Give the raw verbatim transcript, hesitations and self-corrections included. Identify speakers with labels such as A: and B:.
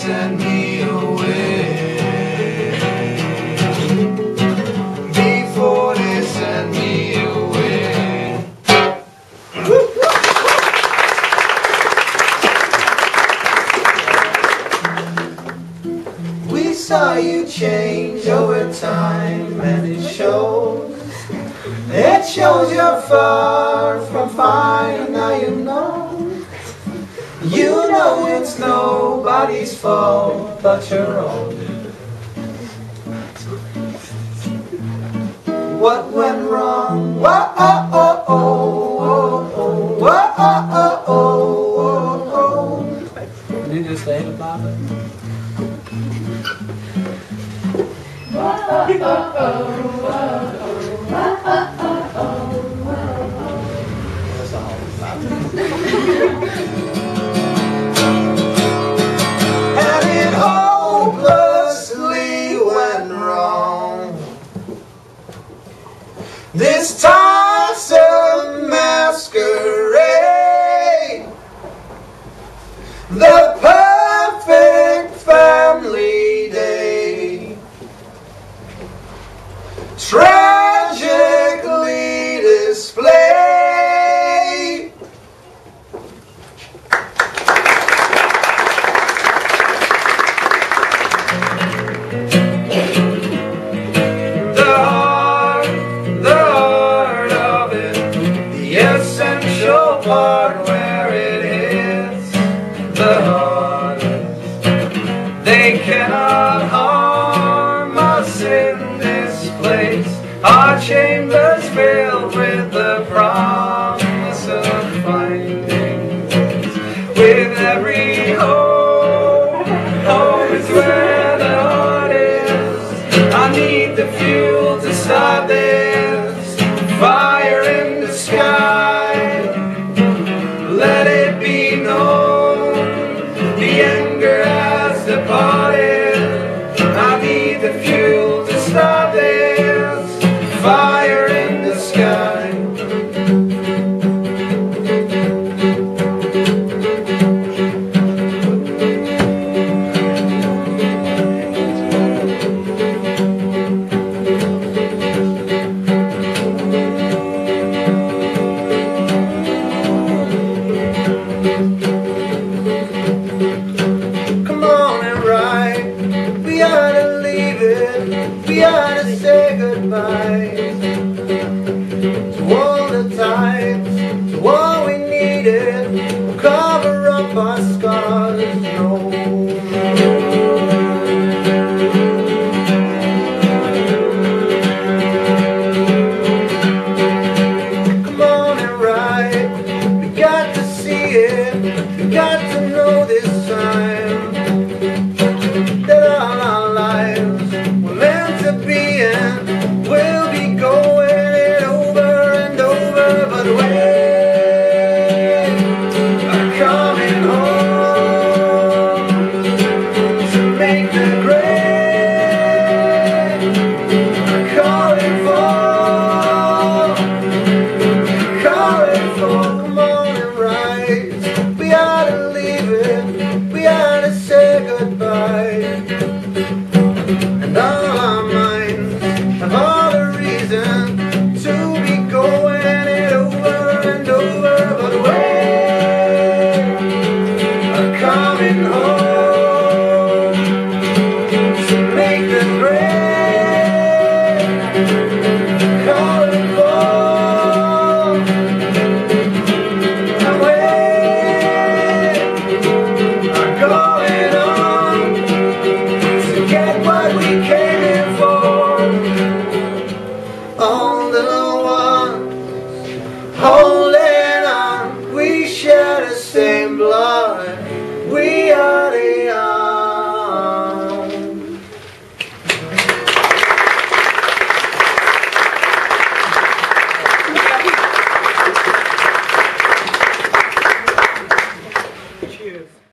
A: send me away. Before they send me away. We saw you change over time, and it shows. It shows you're far from fine, and now you know. You know it's nobody's fault but your own. What went wrong? Whoa, oh, oh, oh, oh, oh. Whoa, oh, oh, oh, oh, oh. Can you just say it about it? Whoa, oh, oh, oh, oh, oh. Whoa, oh, oh, oh, oh. That's the whole about it. This tiresome masquerade, the perfect family day, tragically displayed. Essential part where it hits the hardest. They cannot harm us in this place. Our chambers filled with the promise of finding ways. With every hope, home is where the heart is. I need the fuel to start this fire in the sky. Let it be known, the anger has departed. I need the fuel to start this fire in the sky. We ought to say goodbye to all the times, to all we needed, cover up our scars, no Come on and ride, we got to see it, we got to know this time that all our lives were meant to be, and we'll be going it over and over. But we are coming home to make the grade. We're calling for, calling for, come on and rise. We ought to leave it, we ought to say goodbye. And all our minds have all the reason to be going it over and over. But we are coming home.